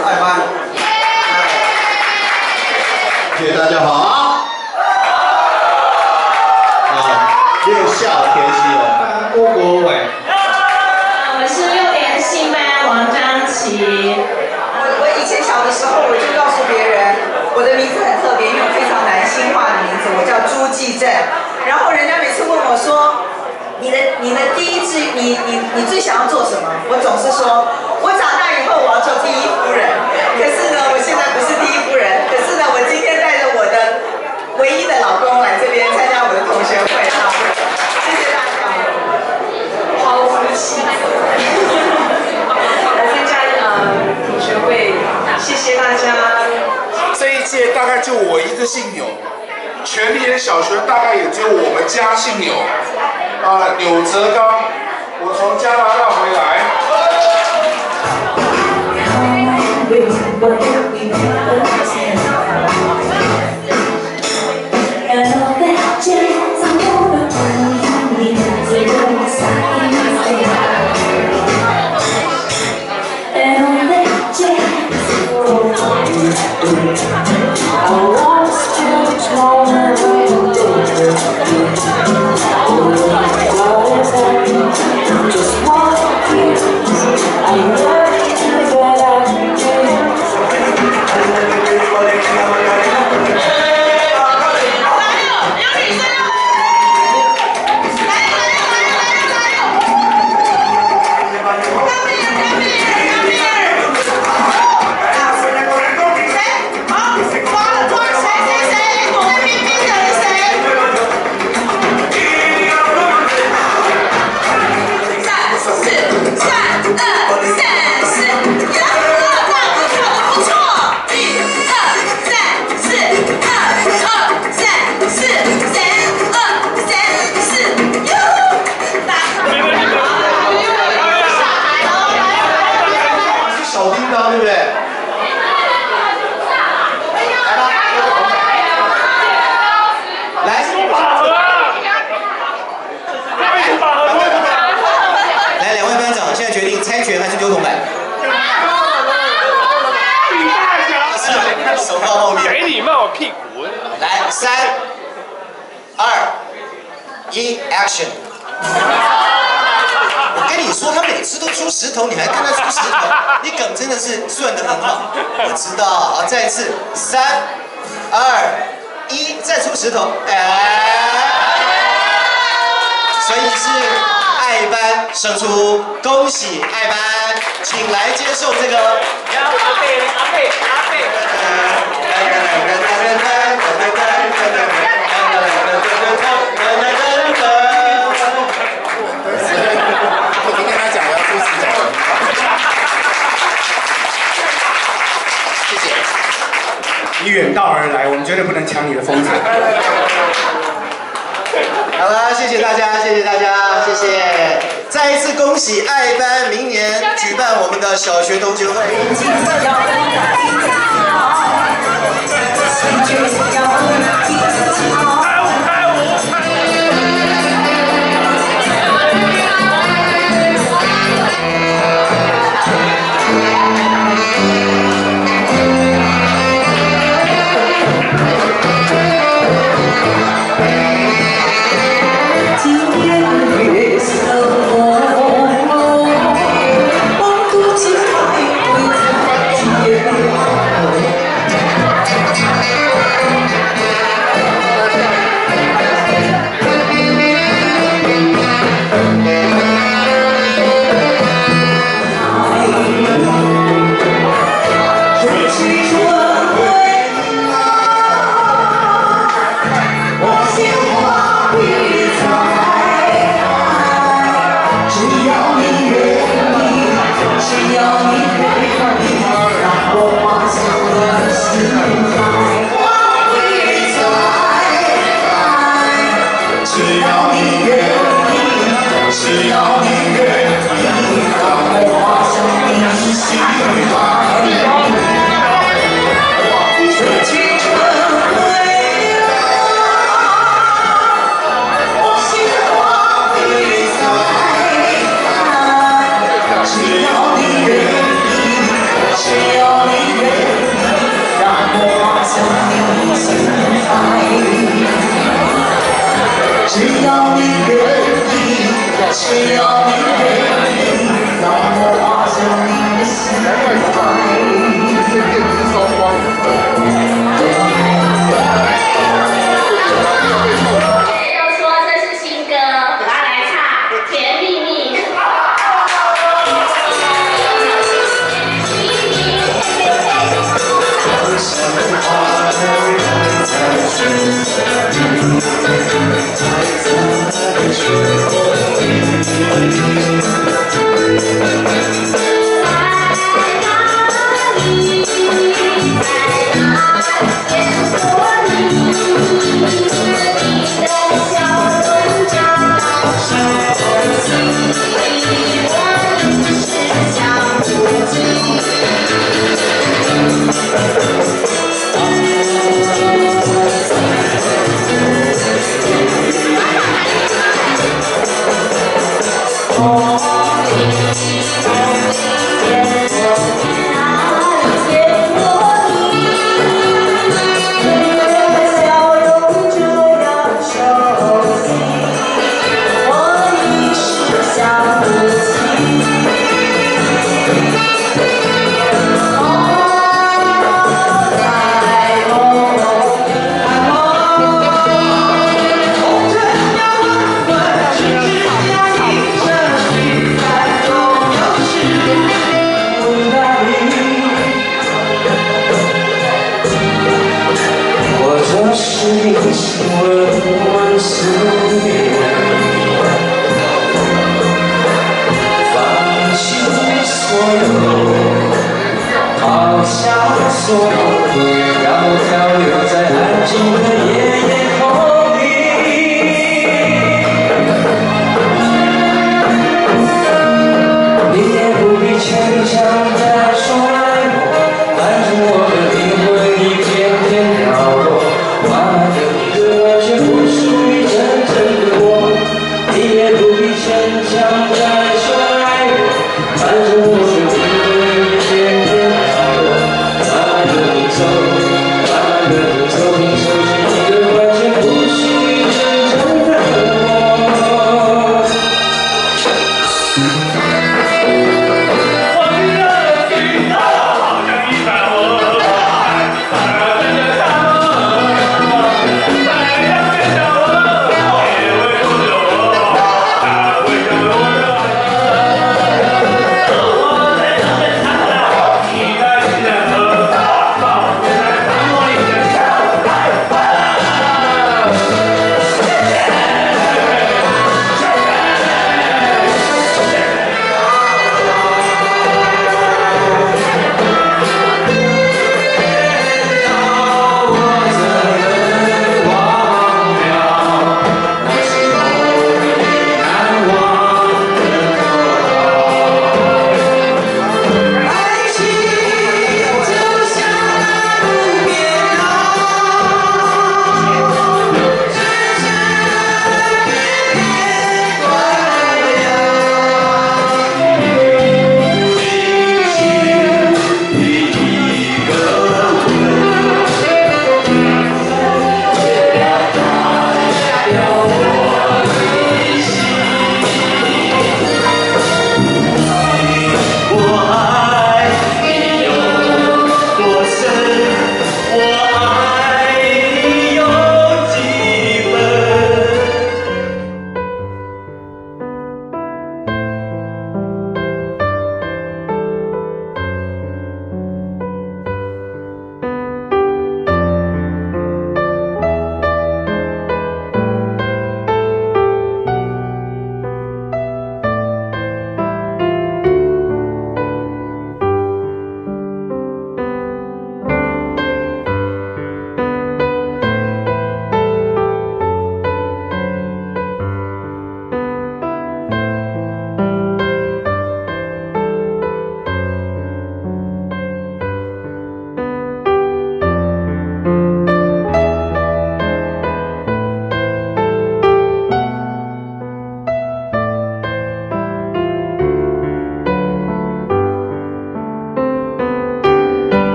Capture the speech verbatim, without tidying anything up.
爱班。 谢谢大家好啊！啊，六校田曦哦，郭国伟。 我是六点信班王张琪。 我我以前小的时候，我就告诉别人，我的名字很特别，因为我非常男性化的名字，我叫朱继正。然后人家每次问我说，你的你的第一志，你你你最想要做什么？我总是说，我长大以后我要做第一夫人。可是呢，我现在不是第一夫人。可是呢，我今天带着我的唯一的老公来这边参加我的同学会啊！谢谢大家。 好福气。来参加呃同学会，谢谢大家。 这一届大概就我一个姓钮，全联小学大概也只有我们家姓钮。啊，钮泽刚，我从加拿大回来。 一 action！ 我跟你说，他每次都出石头，你还跟他出石头，你梗真的是顺得很好。我知道，好，再一次，三、二、一，再出石头，哎，所以是爱班胜出，恭喜爱班，请来接受这个。阿贝，阿贝，阿贝。 你远道而来，我们绝对不能抢你的风采。 好了，谢谢大家，谢谢大家，谢谢！再一次恭喜爱班明年举办我们的小学同学会。 我抛下所有，让我漂流在安静的夜夜空里。你也不必牵强再说爱我，反正我的灵魂一片片飘落，慢慢的你的爱却不属于真正的我。你也不必牵强再说爱我，反正我的灵魂一片片飘落。慢慢的你走，慢慢的。